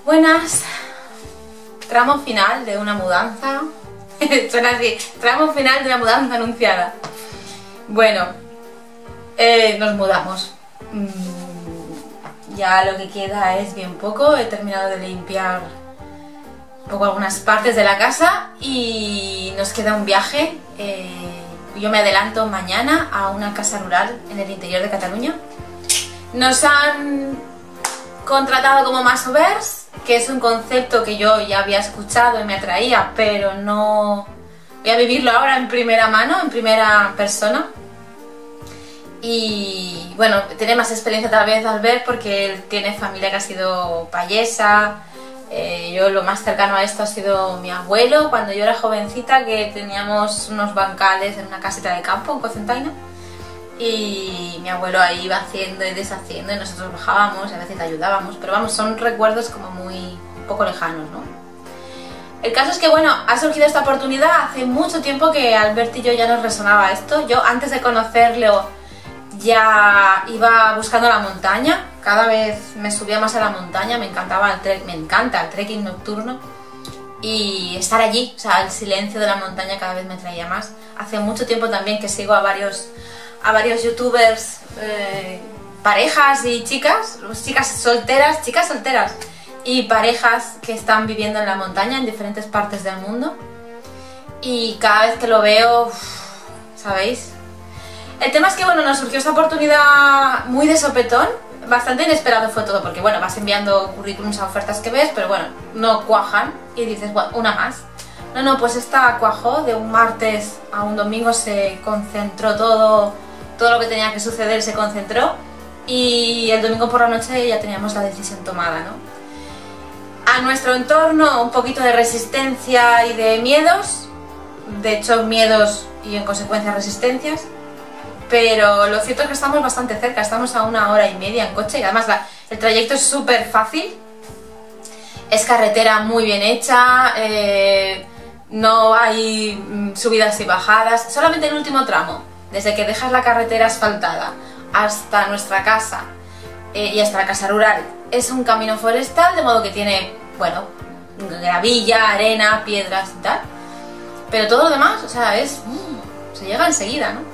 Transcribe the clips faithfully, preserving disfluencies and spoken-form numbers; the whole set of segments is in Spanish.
Buenas, tramo final de una mudanza. Suena así, tramo final de una mudanza anunciada. Bueno, eh, nos mudamos. Mm, ya lo que queda es bien poco. He terminado de limpiar un poco algunas partes de la casa y nos queda un viaje. Eh, yo me adelanto mañana a una casa rural en el interior de Cataluña. Nos han contratado como masovers, que es un concepto que yo ya había escuchado y me atraía, pero no voy a vivirlo ahora en primera mano, en primera persona. Y bueno, tiene más experiencia tal vez Albert porque él tiene familia que ha sido payesa. Eh, yo lo más cercano a esto ha sido mi abuelo, cuando yo era jovencita, que teníamos unos bancales en una caseta de campo en Cocentaina. Y mi abuelo ahí iba haciendo y deshaciendo y nosotros bajábamos y a veces le ayudábamos, pero vamos, son recuerdos como muy un poco lejanos, ¿no? El caso es que bueno, ha surgido esta oportunidad. Hace mucho tiempo que Albert y yo ya nos resonaba esto. Yo antes de conocerlo ya iba buscando la montaña, cada vez me subía más a la montaña, me encantaba el trek, me encanta el trekking nocturno y estar allí, o sea, el silencio de la montaña cada vez me atraía más. Hace mucho tiempo también que sigo a varios a varios youtubers, eh, parejas y chicas, chicas solteras, chicas solteras y parejas que están viviendo en la montaña en diferentes partes del mundo, y cada vez que lo veo, uff, ¿sabéis? El tema es que bueno, nos surgió esta oportunidad muy de sopetón, bastante inesperado fue todo, porque bueno, vas enviando currículums a ofertas que ves, pero bueno, no cuajan y dices, bueno, una más. No, no, pues esta cuajó, de un martes a un domingo se concentró todo, todo lo que tenía que suceder se concentró y el domingo por la noche ya teníamos la decisión tomada, ¿no? A nuestro entorno un poquito de resistencia y de miedos, de hecho miedos y en consecuencia resistencias, pero lo cierto es que estamos bastante cerca, estamos a una hora y media en coche y además la, el trayecto es súper fácil, es carretera muy bien hecha, eh, no hay subidas y bajadas, solamente el último tramo, desde que dejas la carretera asfaltada hasta nuestra casa eh, y hasta la casa rural, es un camino forestal, de modo que tiene, bueno, gravilla, arena, piedras y tal, pero todo lo demás, o sea, es, uh, se llega enseguida, ¿no?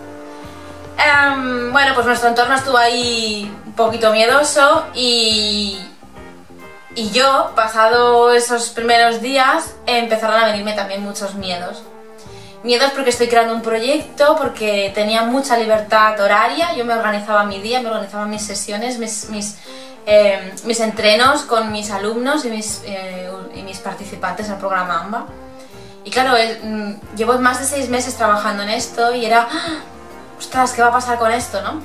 Um, bueno, pues nuestro entorno estuvo ahí un poquito miedoso y... Y yo, pasado esos primeros días, empezaron a venirme también muchos miedos. Miedos porque estoy creando un proyecto, porque tenía mucha libertad horaria, yo me organizaba mi día, me organizaba mis sesiones, mis, mis, eh, mis entrenos con mis alumnos y mis, eh, y mis participantes en el programa AMBA. Y claro, es, mm, llevo más de seis meses trabajando en esto y era, ¡ah! Ostras, ¿qué va a pasar con esto, no?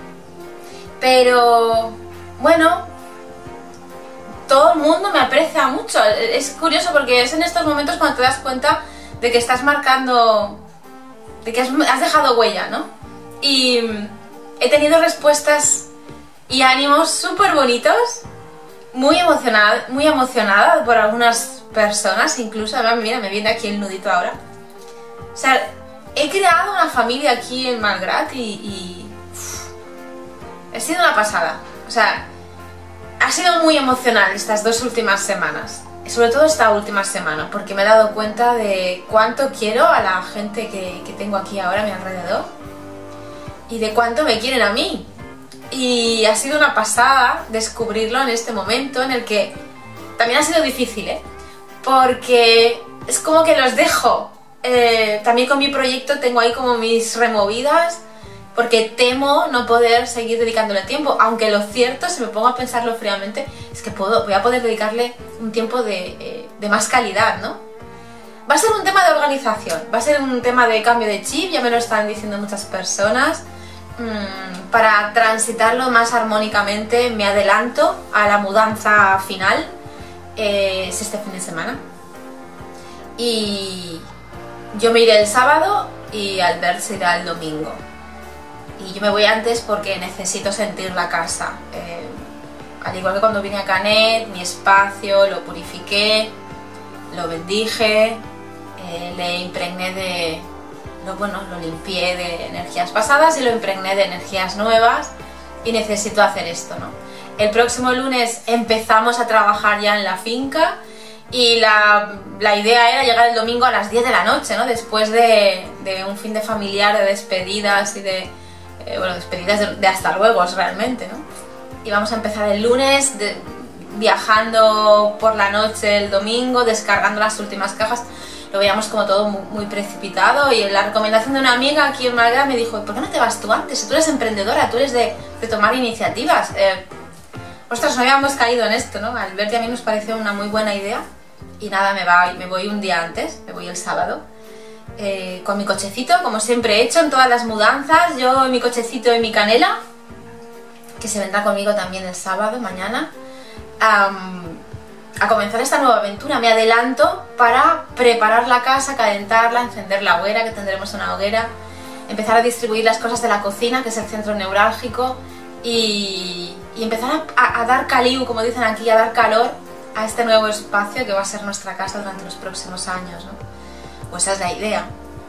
Pero, bueno, todo el mundo me aprecia mucho. Es curioso porque es en estos momentos cuando te das cuenta de que estás marcando, de que has, has dejado huella, ¿no? Y he tenido respuestas y ánimos súper bonitos, muy emocionada, muy emocionada por algunas personas, incluso, además, mira, me viene aquí el nudito ahora. O sea, he creado una familia aquí en Malgrat y, y uf, ha sido una pasada. O sea, ha sido muy emocional estas dos últimas semanas, sobre todo esta última semana, porque me he dado cuenta de cuánto quiero a la gente que, que tengo aquí ahora a mi alrededor y de cuánto me quieren a mí. Y ha sido una pasada descubrirlo en este momento en el que también ha sido difícil, ¿eh? Porque es como que los dejo. Eh, también con mi proyecto tengo ahí como mis removidas, porque temo no poder seguir dedicándole tiempo, aunque lo cierto, si me pongo a pensarlo fríamente, es que puedo, voy a poder dedicarle un tiempo de, eh, de más calidad, ¿no? Va a ser un tema de organización, va a ser un tema de cambio de chip, ya me lo están diciendo muchas personas. mmm, para transitarlo más armónicamente me adelanto a la mudanza final, eh, es este fin de semana, y yo me iré el sábado y Albert se irá el domingo. Y yo me voy antes porque necesito sentir la casa. Eh, al igual que cuando vine a Canet, mi espacio lo purifiqué, lo bendije, eh, le impregné de... Lo, bueno, lo limpié de energías pasadas y lo impregné de energías nuevas y necesito hacer esto, ¿no? El próximo lunes empezamos a trabajar ya en la finca y la, la idea era llegar el domingo a las diez de la noche, ¿no? Después de, de un fin de familiar, de despedidas y de, eh, bueno, despedidas de, de hasta luego realmente, ¿no? Y vamos a empezar el lunes de, viajando por la noche el domingo, descargando las últimas cajas. Lo veíamos como todo muy, muy precipitado y la recomendación de una amiga aquí en Málaga me dijo: ¿por qué no te vas tú antes? Si tú eres emprendedora, tú eres de, de tomar iniciativas. Eh, ostras, no habíamos caído en esto, ¿no? Al verte a mí nos pareció una muy buena idea y nada, me, va, me voy un día antes, me voy el sábado, eh, con mi cochecito, como siempre he hecho en todas las mudanzas, yo mi cochecito y mi canela, que se vendrá conmigo también el sábado, mañana, um, a comenzar esta nueva aventura. Me adelanto para preparar la casa, calentarla, encender la hoguera, que tendremos una hoguera, empezar a distribuir las cosas de la cocina, que es el centro neurálgico, y, y empezar a, a dar caliu, como dicen aquí, a dar calor a este nuevo espacio que va a ser nuestra casa durante los próximos años, ¿no? Pues esa es la idea.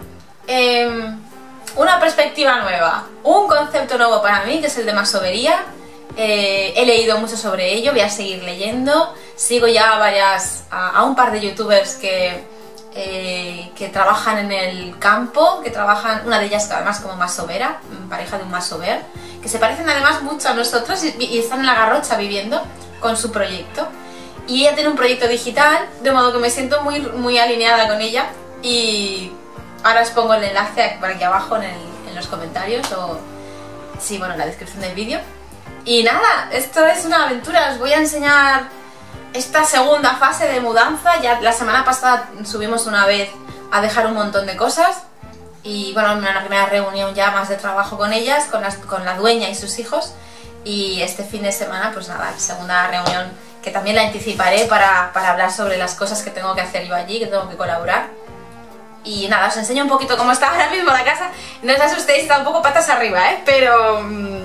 Eh, una perspectiva nueva, un concepto nuevo para mí, que es el de masovería. Eh, he leído mucho sobre ello, voy a seguir leyendo. Sigo ya a, varias, a, a un par de youtubers que, eh, que trabajan en el campo, que trabajan, una de ellas además como masovera, pareja de un masover, que se parecen además mucho a nosotros y, y están en la Garrocha viviendo con su proyecto. Y ella tiene un proyecto digital, de modo que me siento muy, muy alineada con ella, y ahora os pongo el enlace por aquí abajo en, el, en los comentarios o sí, bueno, en la descripción del vídeo. Y nada, esto es una aventura, os voy a enseñar esta segunda fase de mudanza. Ya la semana pasada subimos una vez a dejar un montón de cosas y bueno, una primera reunión ya más de trabajo con ellas, con, las, con la dueña y sus hijos, y este fin de semana pues nada, segunda reunión que también la anticiparé para, para hablar sobre las cosas que tengo que hacer yo allí, que tengo que colaborar. Y nada, os enseño un poquito cómo está ahora mismo la casa. No os asustéis, está un poco patas arriba, ¿eh? Pero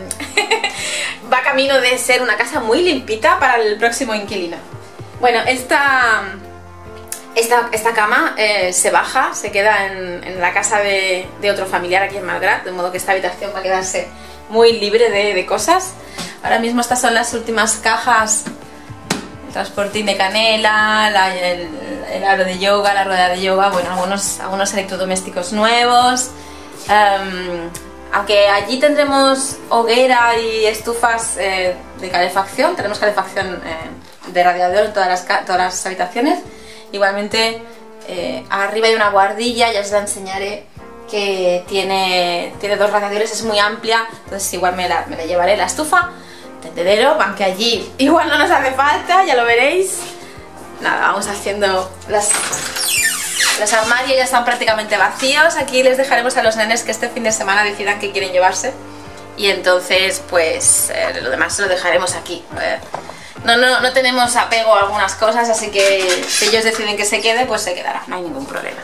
va camino de ser una casa muy limpita para el próximo inquilino. Bueno, esta, esta, esta cama eh, se baja, se queda en, en la casa de, de otro familiar aquí en Malgrat, de modo que esta habitación va a quedarse muy libre de, de cosas. Ahora mismo estas son las últimas cajas: el transportín de canela, la, el, el aro de yoga, la rueda de yoga, bueno, algunos, algunos electrodomésticos nuevos. Um, aunque allí tendremos hoguera y estufas eh, de calefacción, tenemos calefacción eh, de radiador en todas las, todas las habitaciones. Igualmente eh, arriba hay una guardilla, ya os la enseñaré, que tiene, tiene dos radiadores, es muy amplia, entonces igual me la, me la llevaré. La estufa, tendedero, aunque allí igual no nos hace falta, ya lo veréis. Nada, vamos haciendo las... Los armarios ya están prácticamente vacíos. Aquí les dejaremos a los nenes que este fin de semana decidan qué quieren llevarse. Y entonces, pues, eh, lo demás se lo dejaremos aquí. Eh, no, no, no tenemos apego a algunas cosas, así que si ellos deciden que se quede, pues se quedará. No hay ningún problema.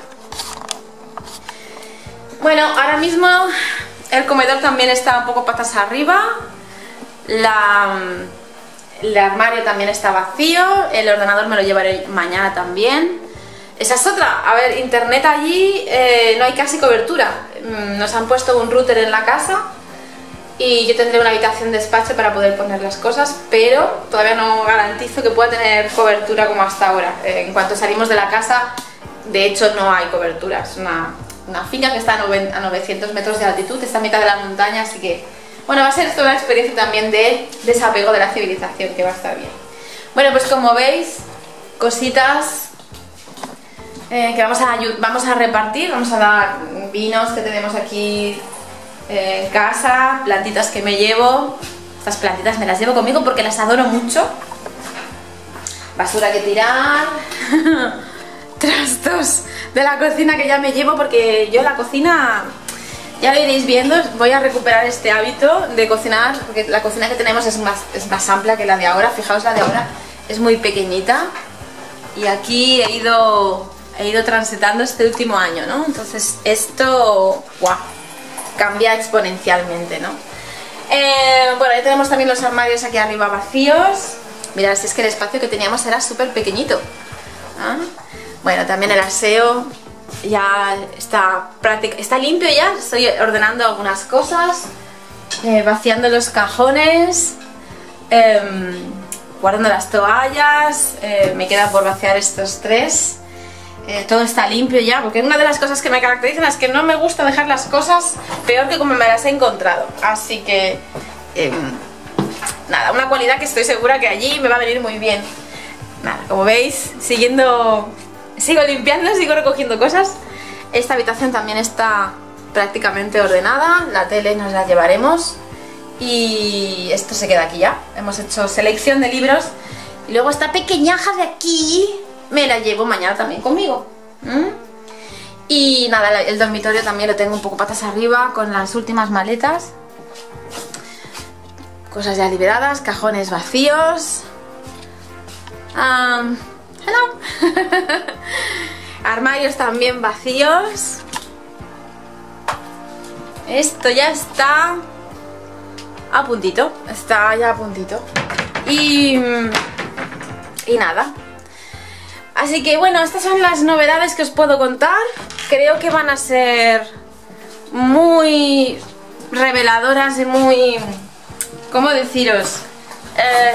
Bueno, ahora mismo el comedor también está un poco patas arriba. La... El armario también está vacío. El ordenador me lo llevaré mañana también. Esa es otra, a ver, internet allí eh, no hay casi cobertura. Nos han puesto un router en la casa y yo tendré una habitación de despacho para poder poner las cosas, pero todavía no garantizo que pueda tener cobertura como hasta ahora. Eh, en cuanto salimos de la casa, de hecho no hay cobertura. Es una, una finca que está a novecientos metros de altitud, está a mitad de la montaña, así que bueno, va a ser toda una experiencia también de desapego de la civilización, que va a estar bien. Bueno, pues como veis, cositas Eh, que vamos a, vamos a repartir, vamos a dar vinos que tenemos aquí eh, en casa, plantitas que me llevo. Estas plantitas me las llevo conmigo porque las adoro mucho. Basura que tirar. Trastos de la cocina que ya me llevo, porque yo la cocina, ya lo iréis viendo, voy a recuperar este hábito de cocinar, porque la cocina que tenemos es más, es más amplia que la de ahora. Fijaos, la de ahora es muy pequeñita y aquí he ido... he ido transitando este último año, ¿no? Entonces esto, ¡guau!, cambia exponencialmente, ¿no? Eh, bueno, ya tenemos también los armarios aquí arriba vacíos. Mirad, si es que el espacio que teníamos era súper pequeñito. ¿Ah? Bueno, también el aseo ya está, está limpio ya. Estoy ordenando algunas cosas, eh, vaciando los cajones. eh, guardando las toallas, eh, me queda por vaciar estos tres. Eh, todo está limpio ya, porque una de las cosas que me caracterizan es que no me gusta dejar las cosas peor que como me las he encontrado. Así que, eh, nada, una cualidad que estoy segura que allí me va a venir muy bien. Nada, como veis, siguiendo, sigo limpiando, sigo recogiendo cosas. Esta habitación también está prácticamente ordenada, la tele nos la llevaremos y esto se queda aquí ya. Hemos hecho selección de libros y luego esta pequeñaja de aquí me la llevo mañana también conmigo. ¿Mm? Y nada, el dormitorio también lo tengo un poco patas arriba con las últimas maletas. Cosas ya liberadas, cajones vacíos. Um, hello. Armarios también vacíos. Esto ya está a puntito, está ya a puntito. Y, y nada. Así que bueno, estas son las novedades que os puedo contar. Creo que van a ser muy reveladoras y muy... ¿cómo deciros? Eh,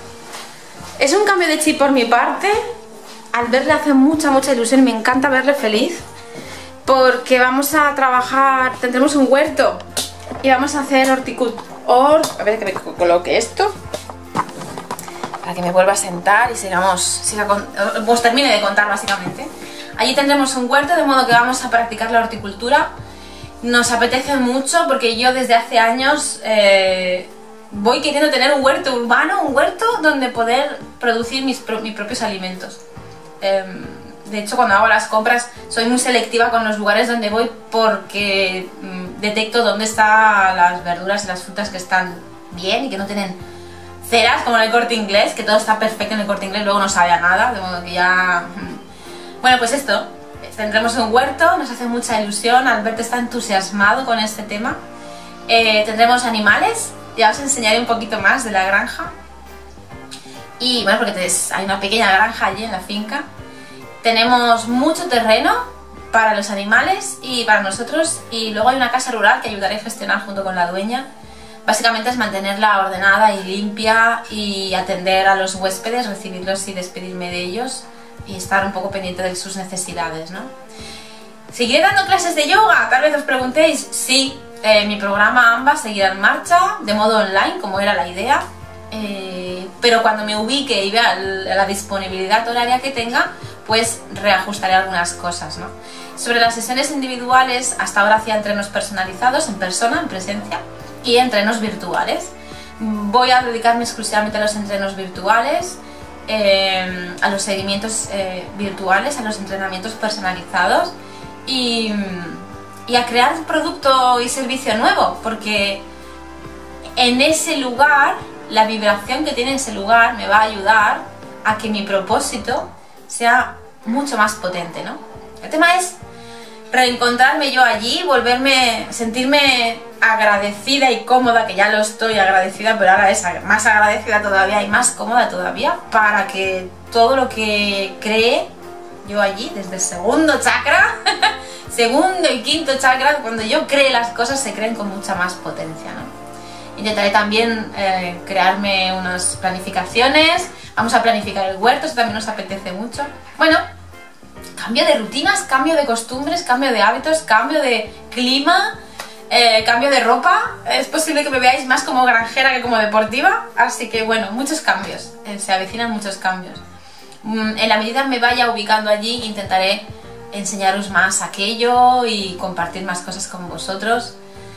es un cambio de chip por mi parte. Al verle hace mucha, mucha ilusión y me encanta verle feliz. Porque vamos a trabajar, tendremos un huerto y vamos a hacer horticultura. Or, a ver que me coloque esto para que me vuelva a sentar y sigamos, siga con, pues termine de contar básicamente. Allí tendremos un huerto, de modo que vamos a practicar la horticultura. Nos apetece mucho porque yo desde hace años eh, voy queriendo tener un huerto urbano, un huerto donde poder producir mis, pro, mis propios alimentos. Eh, de hecho, cuando hago las compras soy muy selectiva con los lugares donde voy porque mmm, detecto dónde están las verduras y las frutas que están bien y que no tienen ceras, como en el Corte Inglés, que todo está perfecto en el Corte Inglés, luego no sabe a nada, de modo que ya... Bueno, pues esto, tendremos un huerto, nos hace mucha ilusión, Alberto está entusiasmado con este tema. Eh, tendremos animales, ya os enseñaré un poquito más de la granja. Y bueno, porque hay una pequeña granja allí en la finca. Tenemos mucho terreno para los animales y para nosotros, y luego hay una casa rural que ayudaré a gestionar junto con la dueña. Básicamente es mantenerla ordenada y limpia y atender a los huéspedes, recibirlos y despedirme de ellos y estar un poco pendiente de sus necesidades, ¿no? ¿Seguiré dando clases de yoga? Tal vez os preguntéis. Sí, eh, mi programa AMBA seguirá en marcha de modo online, como era la idea, eh, pero cuando me ubique y vea la disponibilidad horaria que tenga, pues reajustaré algunas cosas, ¿no? Sobre las sesiones individuales, hasta ahora hacía entrenos personalizados en persona, en presencia, y entrenos virtuales. Voy a dedicarme exclusivamente a los entrenos virtuales, eh, a los seguimientos eh, virtuales, a los entrenamientos personalizados y, y a crear un producto y servicio nuevo, porque en ese lugar, la vibración que tiene ese lugar me va a ayudar a que mi propósito sea mucho más potente, ¿no? El tema es reencontrarme yo allí, volverme, sentirme agradecida y cómoda, que ya lo estoy agradecida, pero ahora es más agradecida todavía y más cómoda todavía, para que todo lo que cree yo allí, desde el segundo chakra, segundo y quinto chakra, cuando yo cree las cosas se creen con mucha más potencia, ¿no? Intentaré también eh, crearme unas planificaciones. Vamos a planificar el huerto, eso también nos apetece mucho. Bueno, cambio de rutinas, cambio de costumbres, cambio de hábitos, cambio de clima, eh, cambio de ropa. Es posible que me veáis más como granjera que como deportiva, así que bueno, muchos cambios, eh, se avecinan muchos cambios. Mm, en la medida que me vaya ubicando allí, intentaré enseñaros más aquello y compartir más cosas con vosotros.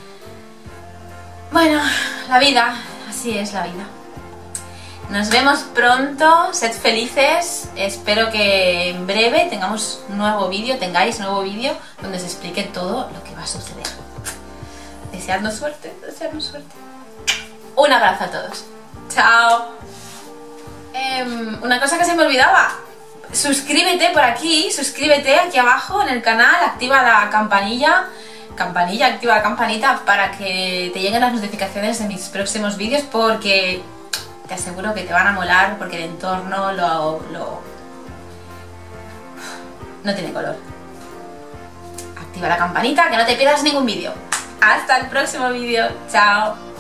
Bueno, la vida, así es la vida. Nos vemos pronto, sed felices, espero que en breve tengamos un nuevo vídeo, tengáis nuevo vídeo donde os explique todo lo que va a suceder. Deseadnos suerte, deseadnos suerte. Un abrazo a todos. Chao. Eh, una cosa que se me olvidaba, suscríbete por aquí, suscríbete aquí abajo en el canal, activa la campanilla. campanilla, activa la campanita para que te lleguen las notificaciones de mis próximos vídeos, porque te aseguro que te van a molar, porque el entorno lo, lo... no tiene color. Activa la campanita, que no te pierdas ningún vídeo. Hasta el próximo vídeo, chao.